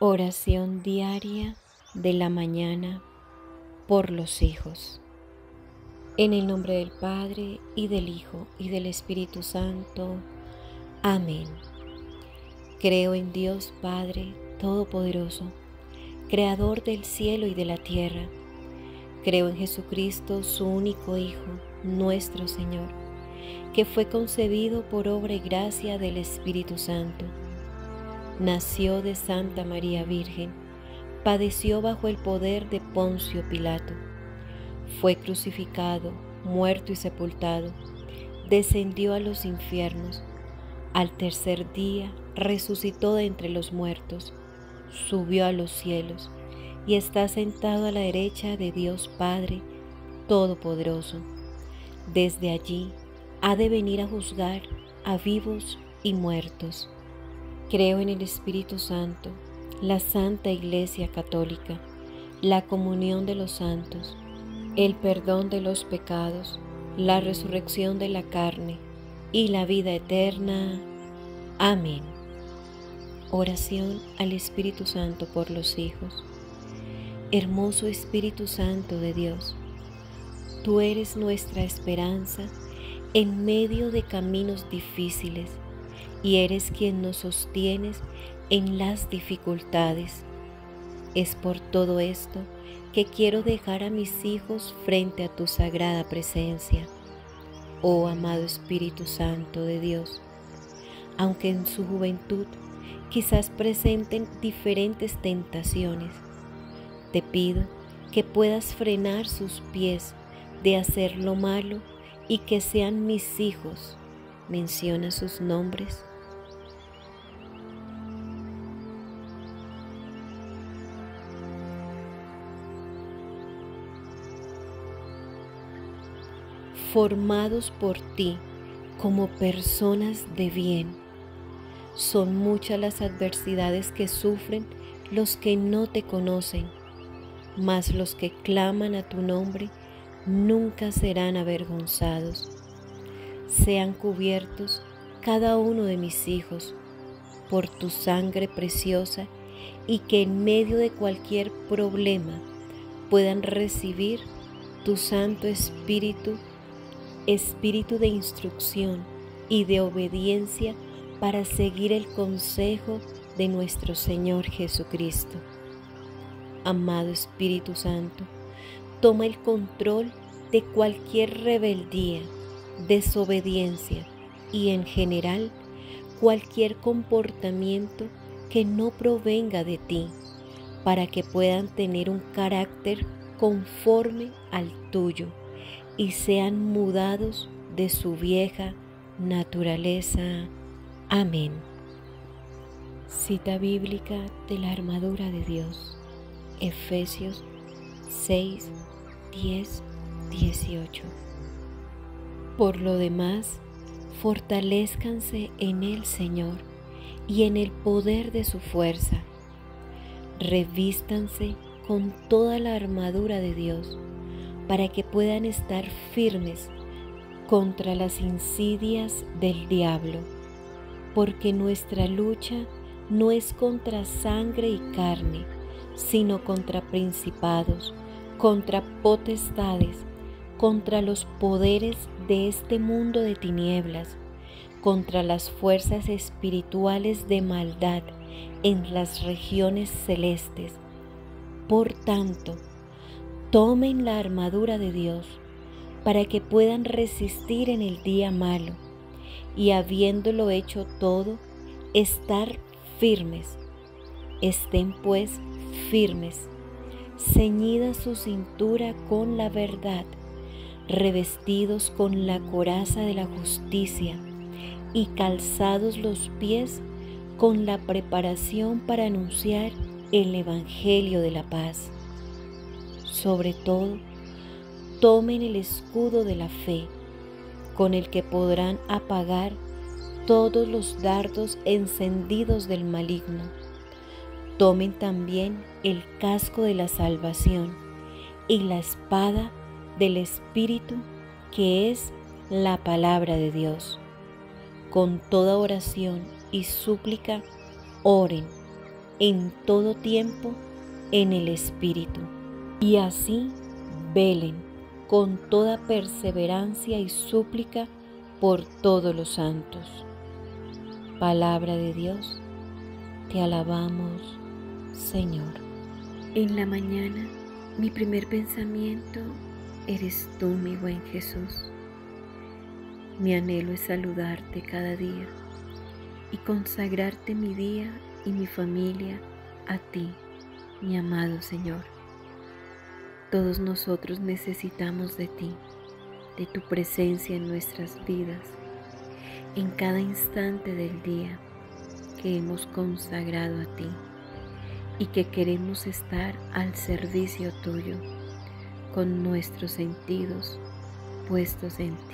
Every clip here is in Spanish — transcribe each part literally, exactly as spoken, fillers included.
Oración diaria de la mañana por los hijos. En el nombre del Padre, y del Hijo, y del Espíritu Santo. Amén. Creo en Dios Padre Todopoderoso, Creador del cielo y de la tierra. Creo en Jesucristo, su único Hijo, nuestro Señor, que fue concebido por obra y gracia del Espíritu Santo. Nació de Santa María Virgen, padeció bajo el poder de Poncio Pilato, fue crucificado, muerto y sepultado, descendió a los infiernos, al tercer día resucitó de entre los muertos, subió a los cielos y está sentado a la derecha de Dios Padre Todopoderoso. Desde allí ha de venir a juzgar a vivos y muertos. Creo en el Espíritu Santo, la Santa Iglesia Católica, la comunión de los santos, el perdón de los pecados, la resurrección de la carne y la vida eterna. Amén. Oración al Espíritu Santo por los hijos. Hermoso Espíritu Santo de Dios, tú eres nuestra esperanza en medio de caminos difíciles, y eres quien nos sostienes en las dificultades. Es por todo esto que quiero dejar a mis hijos frente a tu sagrada presencia, oh amado Espíritu Santo de Dios. Aunque en su juventud quizás presenten diferentes tentaciones, te pido que puedas frenar sus pies de hacer lo malo y que sean mis hijos. Menciona sus nombres. Formados por ti como personas de bien. Son muchas las adversidades que sufren los que no te conocen, mas los que claman a tu nombre nunca serán avergonzados. Sean cubiertos cada uno de mis hijos por tu sangre preciosa, y que en medio de cualquier problema puedan recibir tu Santo Espíritu, Espíritu de instrucción y de obediencia para seguir el consejo de nuestro Señor Jesucristo. Amado Espíritu Santo, toma el control de cualquier rebeldía, desobediencia y en general cualquier comportamiento que no provenga de ti, para que puedan tener un carácter conforme al tuyo y sean mudados de su vieja naturaleza. Amén. Cita bíblica de la armadura de Dios, Efesios seis, diez, dieciocho. Por lo demás, fortalézcanse en el Señor y en el poder de su fuerza. Revístanse con toda la armadura de Dios, para que puedan estar firmes contra las insidias del diablo, porque nuestra lucha no es contra sangre y carne, sino contra principados, contra potestades, contra los poderes de este mundo de tinieblas, contra las fuerzas espirituales de maldad en las regiones celestes. Por tanto, tomen la armadura de Dios para que puedan resistir en el día malo, y habiéndolo hecho todo, estar firmes. Estén pues firmes, ceñida su cintura con la verdad, revestidos con la coraza de la justicia y calzados los pies con la preparación para anunciar el Evangelio de la paz. Sobre todo, tomen el escudo de la fe, con el que podrán apagar todos los dardos encendidos del maligno. Tomen también el casco de la salvación y la espada del Espíritu, que es la palabra de Dios. Con toda oración y súplica, oren en todo tiempo en el Espíritu, y así velen con toda perseverancia y súplica por todos los santos. Palabra de Dios, te alabamos, Señor. En la mañana, mi primer pensamiento eres tú, mi buen Jesús. Mi anhelo es saludarte cada día y consagrarte mi día y mi familia a ti, mi amado Señor. Todos nosotros necesitamos de ti, de tu presencia en nuestras vidas, en cada instante del día que hemos consagrado a ti y que queremos estar al servicio tuyo, con nuestros sentidos puestos en ti.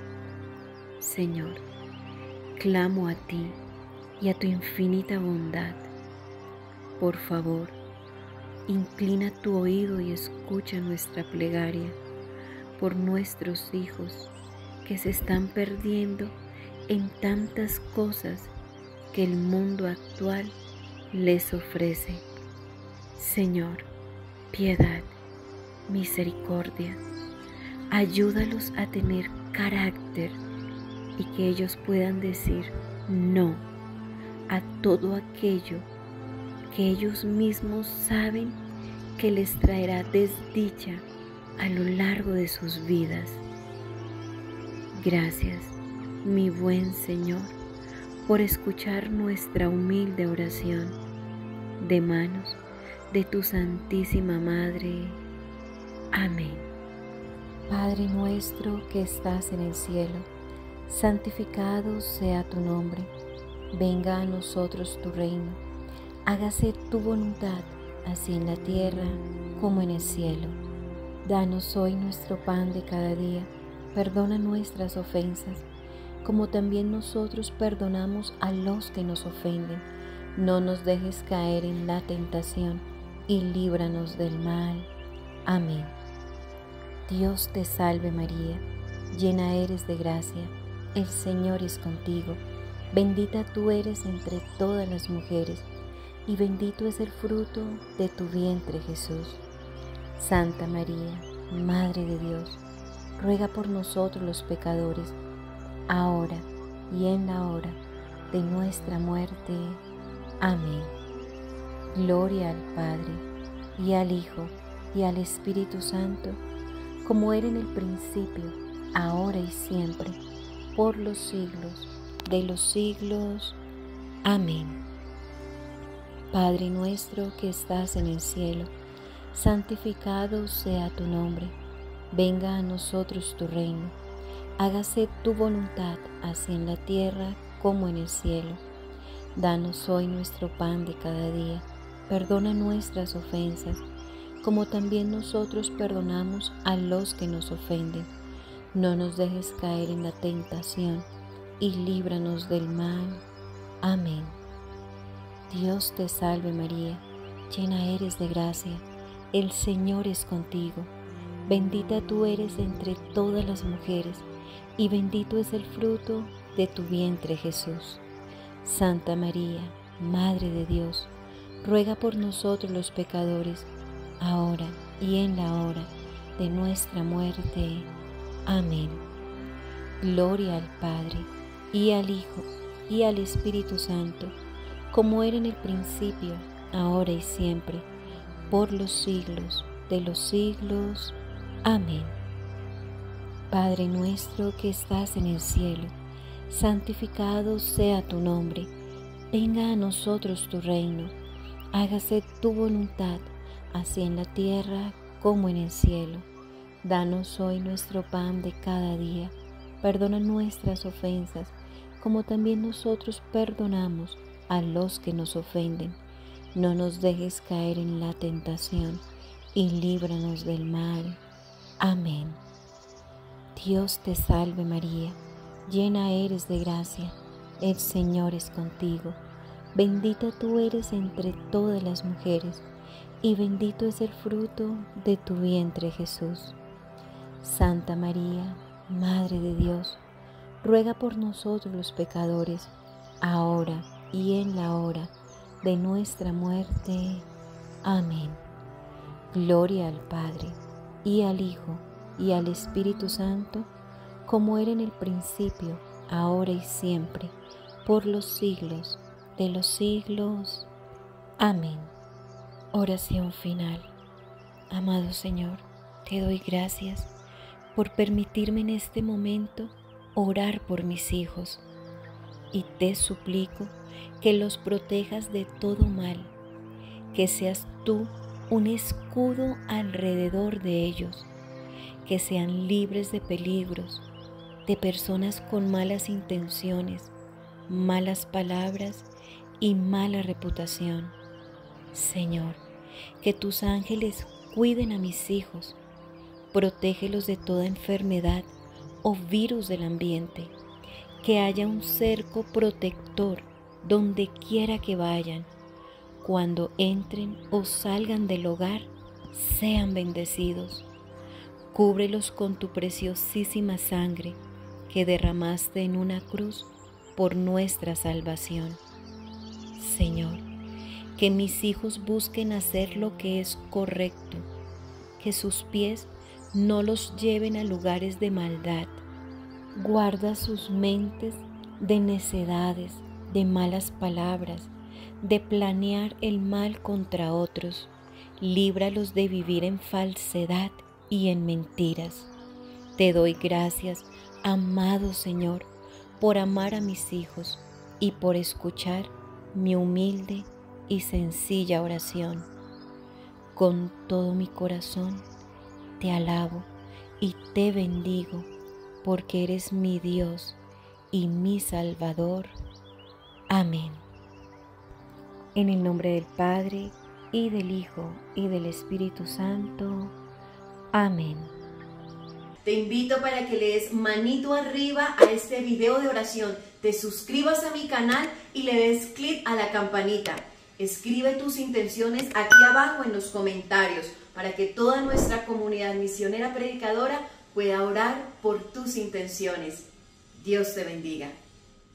Señor, clamo a ti y a tu infinita bondad. Por favor, inclina tu oído y escucha nuestra plegaria por nuestros hijos que se están perdiendo en tantas cosas que el mundo actual les ofrece. Señor, piedad, misericordia, ayúdalos a tener carácter y que ellos puedan decir no a todo aquello que ellos mismos saben que les traerá desdicha a lo largo de sus vidas. Gracias, mi buen Señor, por escuchar nuestra humilde oración de manos de tu Santísima Madre. Amén. Padre nuestro que estás en el cielo, santificado sea tu nombre. Venga a nosotros tu reino. Hágase tu voluntad, así en la tierra como en el cielo. Danos hoy nuestro pan de cada día. Perdona nuestras ofensas, como también nosotros perdonamos a los que nos ofenden. No nos dejes caer en la tentación y líbranos del mal. Amén. Dios te salve María, llena eres de gracia, el Señor es contigo. Bendita tú eres entre todas las mujeres, y bendito es el fruto de tu vientre, Jesús. Santa María, Madre de Dios, ruega por nosotros los pecadores, ahora y en la hora de nuestra muerte. Amén. Gloria al Padre, y al Hijo, y al Espíritu Santo, como era en el principio, ahora y siempre, por los siglos de los siglos. Amén. Padre nuestro que estás en el cielo, santificado sea tu nombre. Venga a nosotros tu reino. Hágase tu voluntad, así en la tierra como en el cielo. Danos hoy nuestro pan de cada día. Perdona nuestras ofensas, como también nosotros perdonamos a los que nos ofenden. No nos dejes caer en la tentación, y líbranos del mal. Amén. Dios te salve María, llena eres de gracia, el Señor es contigo. Bendita tú eres entre todas las mujeres, y bendito es el fruto de tu vientre, Jesús. Santa María, Madre de Dios, ruega por nosotros los pecadores, ahora y en la hora de nuestra muerte. Amén. Gloria al Padre, y al Hijo, y al Espíritu Santo, como era en el principio, ahora y siempre, por los siglos de los siglos. Amén. Padre nuestro que estás en el cielo, santificado sea tu nombre. Venga a nosotros tu reino. Hágase tu voluntad, así en la tierra como en el cielo. Danos hoy nuestro pan de cada día. Perdona nuestras ofensas, como también nosotros perdonamos a los que nos ofenden. No nos dejes caer en la tentación, y líbranos del mal. Amén. Dios te salve María, llena eres de gracia, el Señor es contigo. Bendita tú eres entre todas las mujeres, y bendito es el fruto de tu vientre, Jesús. Santa María, Madre de Dios, ruega por nosotros los pecadores, ahora y en la hora de nuestra muerte. Amén. Gloria al Padre, y al Hijo, y al Espíritu Santo, como era en el principio, ahora y siempre, por los siglos de los siglos. Amén. Oración final. Amado Señor, te doy gracias por permitirme en este momento orar por mis hijos, y te suplico que los protejas de todo mal, que seas tú un escudo alrededor de ellos, que sean libres de peligros, de personas con malas intenciones, malas palabras y mala reputación. Señor, que tus ángeles cuiden a mis hijos, protégelos de toda enfermedad o virus del ambiente, que haya un cerco protector donde quiera que vayan. Cuando entren o salgan del hogar, sean bendecidos. Cúbrelos con tu preciosísima sangre que derramaste en una cruz por nuestra salvación. Señor, que mis hijos busquen hacer lo que es correcto, que sus pies no los lleven a lugares de maldad. Guarda sus mentes de necedades, de malas palabras, de planear el mal contra otros. Líbralos de vivir en falsedad y en mentiras. Te doy gracias, amado Señor, por amar a mis hijos y por escuchar mi humilde y sencilla oración. Con todo mi corazón te alabo y te bendigo, porque eres mi Dios y mi Salvador. Amén. En el nombre del Padre, y del Hijo, y del Espíritu Santo. Amén. Te invito para que le des manito arriba a este video de oración, te suscribas a mi canal y le des clic a la campanita. Escribe tus intenciones aquí abajo en los comentarios para que toda nuestra comunidad misionera predicadora pueda orar por tus intenciones. Dios te bendiga.